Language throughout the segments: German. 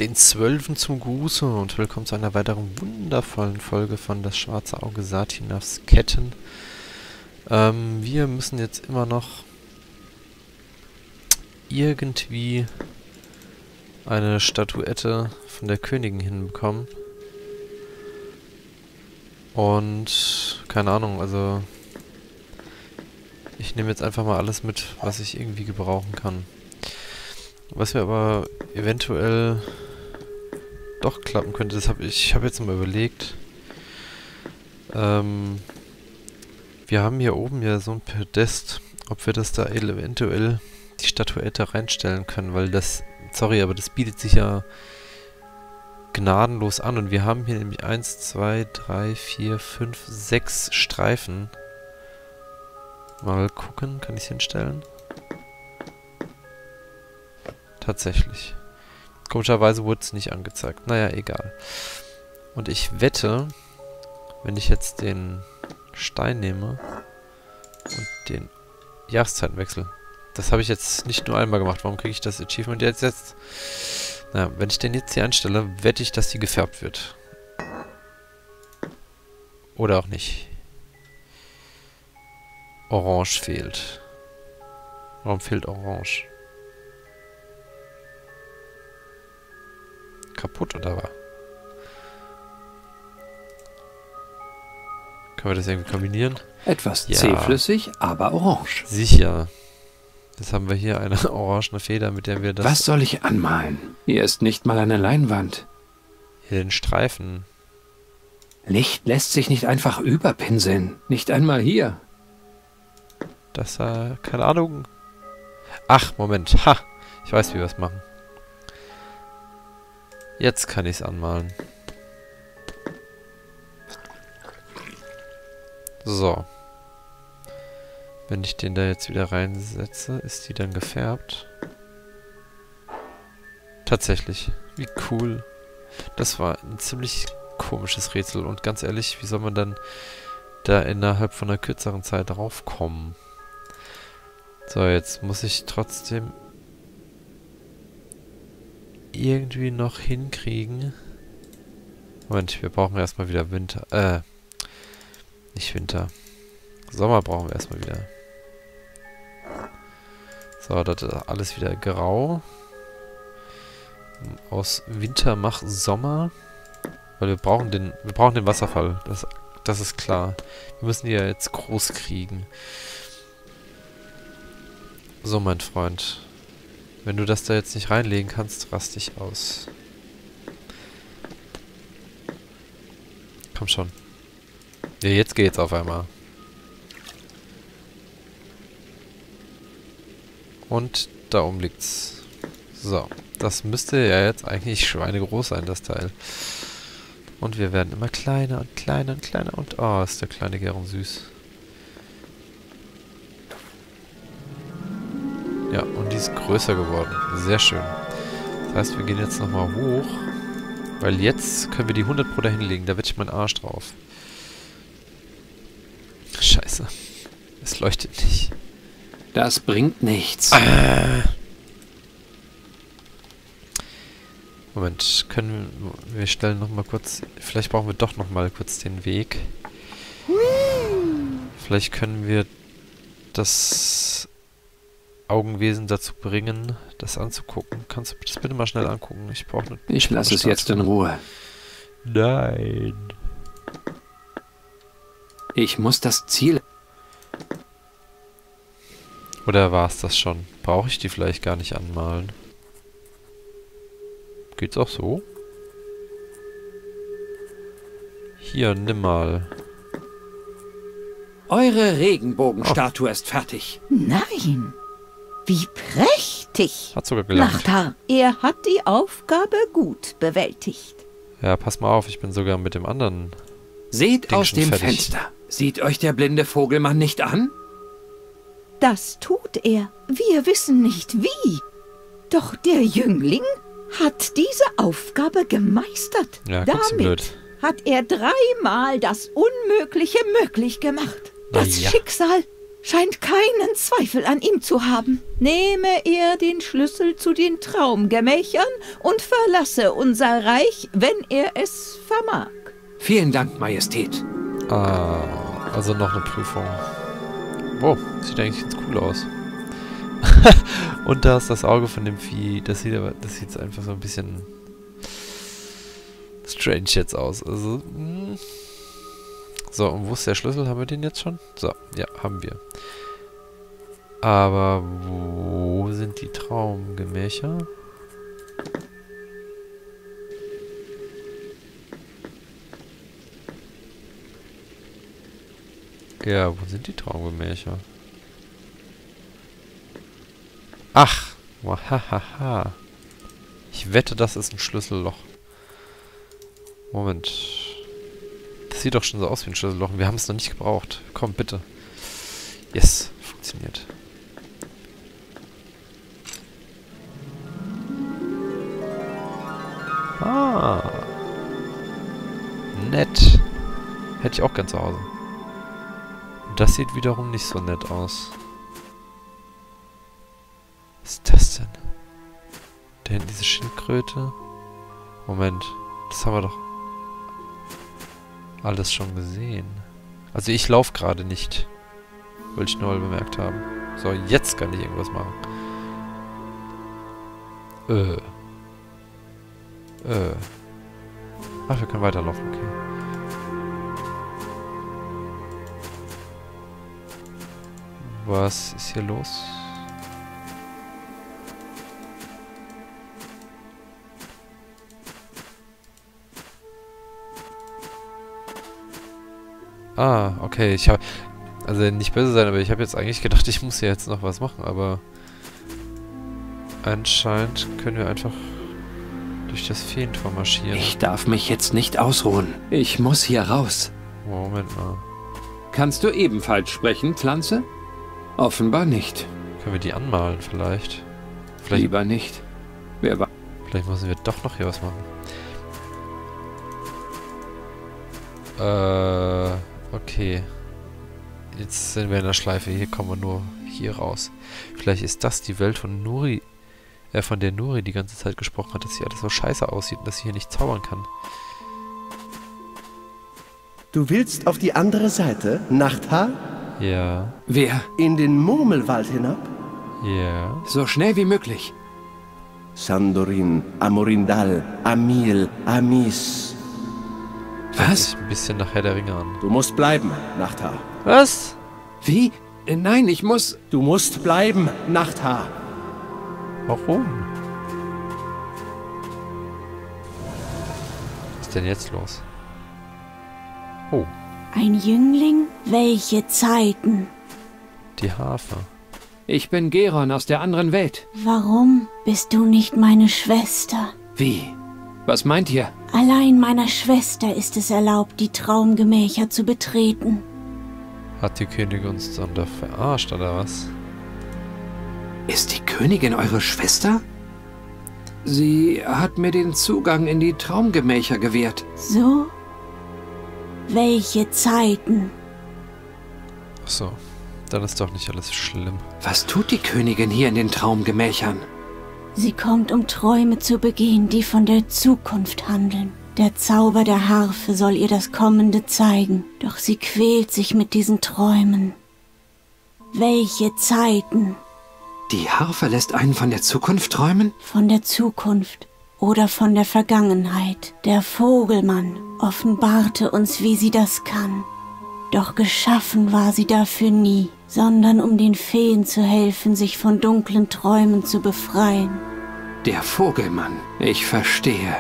Den Zwölfen zum Gruße und willkommen zu einer weiteren wundervollen Folge von Das Schwarze Auge Satinavs Ketten. Wir müssen jetzt immer noch irgendwie eine Statuette von der Königin hinbekommen. Und keine Ahnung, also ich nehme jetzt einfach mal alles mit, was ich irgendwie gebrauchen kann. Was wir aber eventuell doch klappen könnte, das ich habe jetzt mal überlegt. Wir haben hier oben ja so ein Podest, ob wir das da eventuell die Statuette reinstellen können, weil das, sorry, aber das bietet sich ja gnadenlos an und wir haben hier nämlich 1, 2, 3, 4, 5, 6 Streifen. Mal gucken, kann ich es hinstellen? Tatsächlich. Komischerweise wurde es nicht angezeigt. Naja, egal. Und ich wette, wenn ich jetzt den Stein nehme und den Jahreszeitenwechsel. Das habe ich jetzt nicht nur einmal gemacht. Warum kriege ich das Achievement jetzt? Naja, wenn ich den jetzt hier einstelle, wette ich, dass die gefärbt wird. Oder auch nicht. Orange fehlt. Warum fehlt Orange? Kaputt oder was? Können wir das irgendwie kombinieren? Etwas Ja. zähflüssig, aber orange. Sicher. Jetzt haben wir hier eine orangene Feder, mit der wir das... Was soll ich anmalen? Hier ist nicht mal eine Leinwand. Hier den Streifen. Licht lässt sich nicht einfach überpinseln. Nicht einmal hier. Das, keine Ahnung. Ach, Moment. Ha! Ich weiß, wie wir es machen. Jetzt kann ich es anmalen. So. Wenn ich den da jetzt wieder reinsetze, ist die dann gefärbt. Tatsächlich. Wie cool. Das war ein ziemlich komisches Rätsel. Und ganz ehrlich, wie soll man dann da innerhalb von einer kürzeren Zeit draufkommen? So, jetzt muss ich trotzdem irgendwie noch hinkriegen. Moment, wir brauchen erstmal wieder Winter. Nicht Winter. Sommer brauchen wir erstmal wieder. So, das ist alles wieder grau. Aus Winter mach Sommer. Weil wir brauchen den Wasserfall. Das ist klar. Wir müssen die ja jetzt groß kriegen. So, mein Freund. Wenn du das da jetzt nicht reinlegen kannst, rast dich aus. Komm schon. Ja, jetzt geht's auf einmal. Und da oben liegt's. So. Das müsste ja jetzt eigentlich schweinegroß sein, das Teil. Und wir werden immer kleiner und kleiner und kleiner. Und oh, ist der kleine Gäron süß. Ja, und die ist größer geworden. Sehr schön. Das heißt, wir gehen jetzt nochmal hoch. Weil jetzt können wir die 100 Pro da hinlegen. Da wette ich meinen Arsch drauf. Scheiße. Es leuchtet nicht. Das bringt nichts. Moment, wir stellen nochmal kurz... Vielleicht brauchen wir doch nochmal kurz den Weg. Vielleicht können wir das Augenwesen dazu bringen, das anzugucken. Kannst du das bitte mal schnell angucken? Ich brauche eine... Ich lasse es jetzt in Ruhe. Nein. Ich muss das Ziel... Oder war es das schon? Brauche ich die vielleicht gar nicht anmalen? Geht's auch so? Hier, nimm mal. Eure Regenbogenstatue ist fertig. Nein, wie prächtig! Hat sogar gelangt. Nachtar, er hat die Aufgabe gut bewältigt. Ja, pass mal auf, ich bin sogar mit dem anderen... Seht Ding aus schon dem fertig. Fenster. Sieht euch der blinde Vogelmann nicht an? Das tut er. Wir wissen nicht wie. Doch der Jüngling hat diese Aufgabe gemeistert. Ja, guck's Damit blöd. hat er 3-mal das Unmögliche möglich gemacht. Na Das ja. Schicksal scheint keinen Zweifel an ihm zu haben. Nehme er den Schlüssel zu den Traumgemächern und verlasse unser Reich, wenn er es vermag. Vielen Dank, Majestät. Ah, also noch eine Prüfung. Wow, sieht eigentlich ganz cool aus. Und da ist das Auge von dem Vieh. Das sieht jetzt einfach so ein bisschen strange jetzt aus. Also, so, und wo ist der Schlüssel? Haben wir den jetzt schon? So, ja, haben wir. Aber wo sind die Traumgemächer? Ja, wo sind die Traumgemächer? Ach, wahahaha. Ich wette, das ist ein Schlüsselloch. Moment. Das sieht doch schon so aus wie ein Schlüsselloch. Wir haben es noch nicht gebraucht. Komm, bitte. Yes, funktioniert. Ah. Nett. Hätte ich auch gern zu Hause. Das sieht wiederum nicht so nett aus. Was ist das denn? Da hinten diese Schildkröte. Moment, das haben wir doch alles schon gesehen. Also ich laufe gerade nicht. Wollte ich nur mal bemerkt haben. So, jetzt kann ich irgendwas machen. Ach, wir können weiterlaufen, okay. Was ist hier los? Ah, okay, ich habe... Also nicht böse sein, aber ich habe jetzt eigentlich gedacht, ich muss hier jetzt noch was machen, aber... Anscheinend können wir einfach durch das Feentor marschieren. Ich darf mich jetzt nicht ausruhen. Ich muss hier raus. Moment mal. Kannst du ebenfalls sprechen, Pflanze? Offenbar nicht. Können wir die anmalen vielleicht? Vielleicht Lieber nicht. Wer war... Vielleicht müssen wir doch noch hier was machen. Okay. Jetzt sind wir in der Schleife. Hier kommen wir nur hier raus. Vielleicht ist das die Welt von Nuri, von der Nuri die ganze Zeit gesprochen hat, dass hier alles so scheiße aussieht und dass sie hier nicht zaubern kann. Du willst auf die andere Seite, Nachthaar? Ja. Wer? In den Murmelwald hinab? Ja. So schnell wie möglich. Sandorin, Amorindal, Amil, Amis. Hört sich ein bisschen nach Herr der Ringe an. Du musst bleiben, Nachthaar. Was? Wie? Nein, ich muss... Du musst bleiben, Nachthaar. Warum? Was ist denn jetzt los? Oh, Ein Jüngling? Welche Zeiten? die Harfe. Ich bin Geron aus der anderen Welt. Warum bist du nicht meine Schwester? Wie? Was meint ihr? Allein meiner Schwester ist es erlaubt, die Traumgemächer zu betreten. Hat die Königin uns dann da verarscht, oder was? Ist die Königin eure Schwester? Sie hat mir den Zugang in die Traumgemächer gewährt. So? Welche Zeiten? Ach so, dann ist doch nicht alles schlimm. Was tut die Königin hier in den Traumgemächern? Sie kommt, um Träume zu begehen, die von der Zukunft handeln. Der Zauber der Harfe soll ihr das Kommende zeigen, doch sie quält sich mit diesen Träumen. Welche Zeiten? Die Harfe lässt einen von der Zukunft träumen? Von der Zukunft oder von der Vergangenheit. Der Vogelmann offenbarte uns, wie sie das kann. Doch geschaffen war sie dafür nie, sondern um den Feen zu helfen, sich von dunklen Träumen zu befreien. Der Vogelmann. Ich verstehe.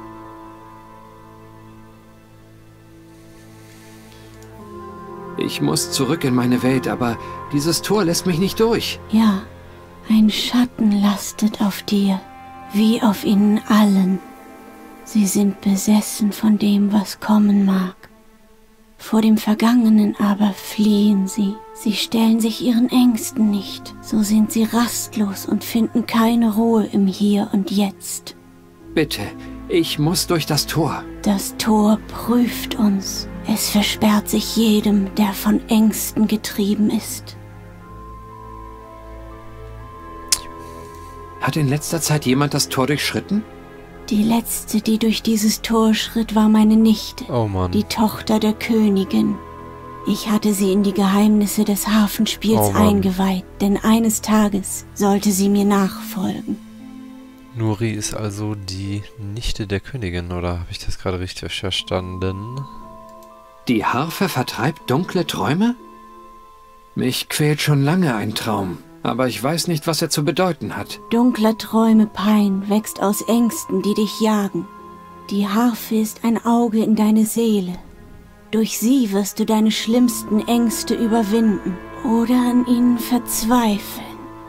Ich muss zurück in meine Welt, aber dieses Tor lässt mich nicht durch. Ja, ein Schatten lastet auf dir, wie auf ihnen allen. Sie sind besessen von dem, was kommen mag. Vor dem Vergangenen aber fliehen sie. Sie stellen sich ihren Ängsten nicht. So sind sie rastlos und finden keine Ruhe im Hier und Jetzt. Bitte, ich muss durch das Tor. Das Tor prüft uns. Es versperrt sich jedem, der von Ängsten getrieben ist. Hat in letzter Zeit jemand das Tor durchschritten? Die letzte, die durch dieses Tor schritt, war meine Nichte, Oh Mann. die Tochter der Königin. Ich hatte sie in die Geheimnisse des Hafenspiels Oh Mann. eingeweiht, denn eines Tages sollte sie mir nachfolgen. Nuri ist also die Nichte der Königin, oder habe ich das gerade richtig verstanden? Die Harfe vertreibt dunkle Träume? Mich quält schon lange ein Traum, aber ich weiß nicht, was er zu bedeuten hat. Dunkler Träume Pein wächst aus Ängsten, die dich jagen. Die Harfe ist ein Auge in deine Seele. Durch sie wirst du deine schlimmsten Ängste überwinden oder an ihnen verzweifeln.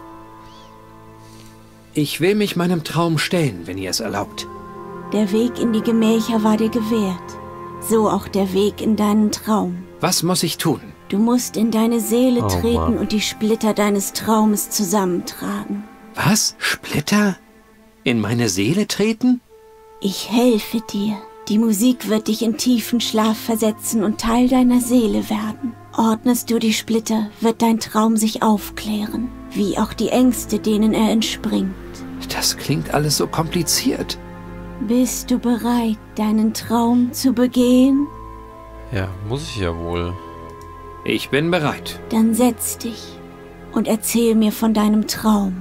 Ich will mich meinem Traum stellen, wenn ihr es erlaubt. Der Weg in die Gemächer war dir gewährt, so auch der Weg in deinen Traum. Was muss ich tun? Du musst in deine Seele Oh treten Mann. und die Splitter deines Traumes zusammentragen. Was? Splitter? In meine Seele treten? Ich helfe dir. Die Musik wird dich in tiefen Schlaf versetzen und Teil deiner Seele werden. Ordnest du die Splitter, wird dein Traum sich aufklären, wie auch die Ängste, denen er entspringt. Das klingt alles so kompliziert. Bist du bereit, deinen Traum zu begehen? Ja, muss ich ja wohl. Ich bin bereit. Dann setz dich und erzähl mir von deinem Traum.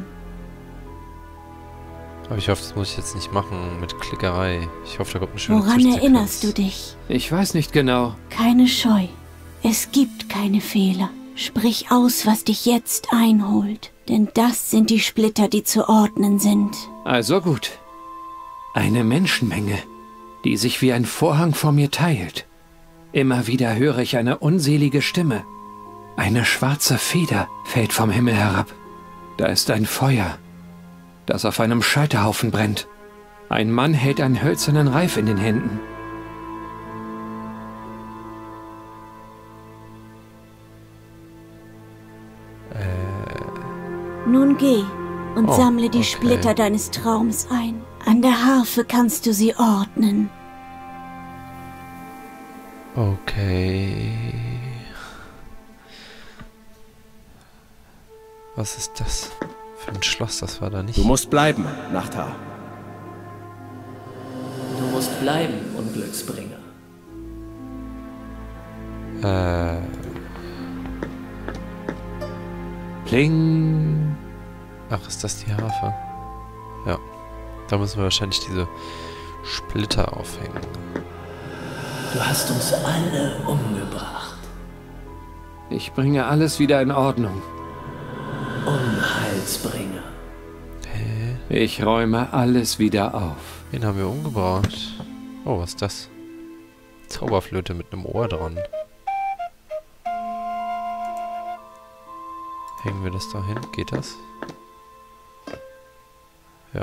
Aber ich hoffe, das muss ich jetzt nicht machen mit Klickerei. Ich hoffe, da kommt eine schöne Woran Zwischensequenz. erinnerst du dich? Ich weiß nicht genau. Keine Scheu. Es gibt keine Fehler. Sprich aus, was dich jetzt einholt. Denn das sind die Splitter, die zu ordnen sind. Also gut. Eine Menschenmenge, die sich wie ein Vorhang vor mir teilt. Immer wieder höre ich eine unselige Stimme. Eine schwarze Feder fällt vom Himmel herab. Da ist ein Feuer, das auf einem Scheiterhaufen brennt. Ein Mann hält einen hölzernen Reif in den Händen. Nun geh und Oh, sammle die okay. Splitter deines Traums ein. An der Harfe kannst du sie ordnen. Okay. Was ist das für ein Schloss? Das war da nicht. Du musst bleiben, Nachthaar. Du musst bleiben, Unglücksbringer. Pling. Ach, ist das die Harfe? Ja. Da müssen wir wahrscheinlich diese Splitter aufhängen. Du hast uns alle umgebracht. Ich bringe alles wieder in Ordnung. Unheilsbringer. Hä? Ich räume alles wieder auf. Wen haben wir umgebracht? Oh, was ist das? Zauberflöte mit einem Ohr dran. Hängen wir das da hin? Geht das? Ja.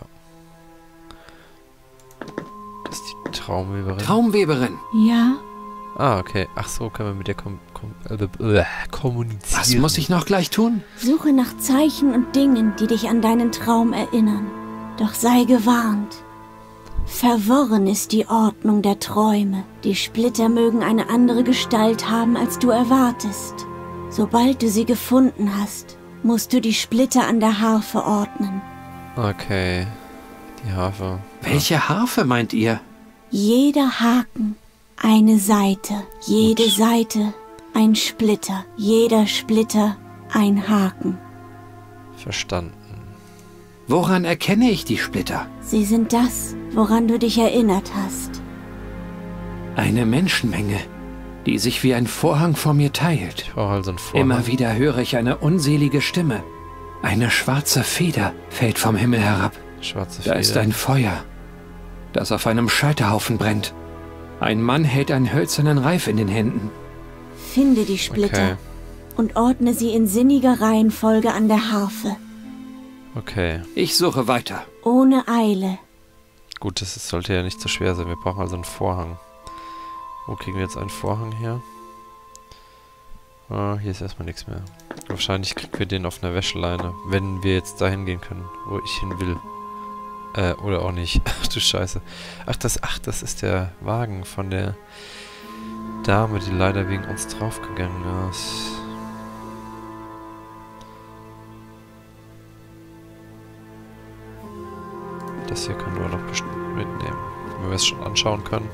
Das ist die Traumweberin. Traumweberin, Ja? Ah, okay. Ach so, können wir mit der kommunizieren. was muss ich noch gleich tun? Suche nach Zeichen und Dingen, die dich an deinen Traum erinnern. Doch sei gewarnt. Verworren ist die Ordnung der Träume. Die Splitter mögen eine andere Gestalt haben, als du erwartest. Sobald du sie gefunden hast, musst du die Splitter an der Harfe ordnen. Okay. Die Harfe. Welche Harfe meint ihr? Jeder Haken eine Seite, jede Seite ein Splitter, jeder Splitter ein Haken. Verstanden. Woran erkenne ich die Splitter? Sie sind das, woran du dich erinnert hast. Eine Menschenmenge, die sich wie ein Vorhang vor mir teilt. Ich brauche also einen Vorhang. Immer wieder höre ich eine unselige Stimme. Eine schwarze Feder fällt vom Himmel herab. Schwarze Da ist Feder. ein Feuer, das auf einem Scheiterhaufen brennt. Ein Mann hält einen hölzernen Reif in den Händen. Finde die Splitter Okay. und ordne sie in sinniger Reihenfolge an der Harfe, Okay. Ich suche weiter. ohne Eile. Gut, sollte ja nicht so schwer sein. Wir brauchen also einen Vorhang. Wo kriegen wir jetzt einen Vorhang her? Ah, hier ist erstmal nichts mehr. Wahrscheinlich kriegen wir den auf einer Wäscheleine, wenn wir jetzt dahin gehen können, wo ich hin will. Oder auch nicht. Ach du Scheiße. Ach, das ist der Wagen von der Dame, die leider wegen uns draufgegangen ist. Das hier können wir noch bestimmt mitnehmen, wenn wir es schon anschauen können.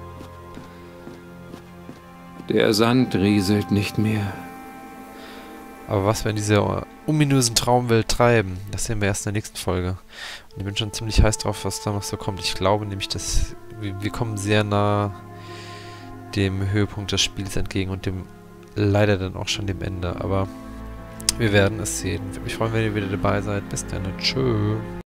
Der Sand rieselt nicht mehr. Aber was wir in dieser ominösen Traumwelt treiben, das sehen wir erst in der nächsten Folge. Und ich bin schon ziemlich heiß drauf, was da noch so kommt. Ich glaube nämlich, dass wir kommen sehr nah dem Höhepunkt des Spiels entgegen und dem leider dann auch schon dem Ende. Aber wir werden es sehen. Ich würde mich freuen, wenn ihr wieder dabei seid. Bis dann. Tschö.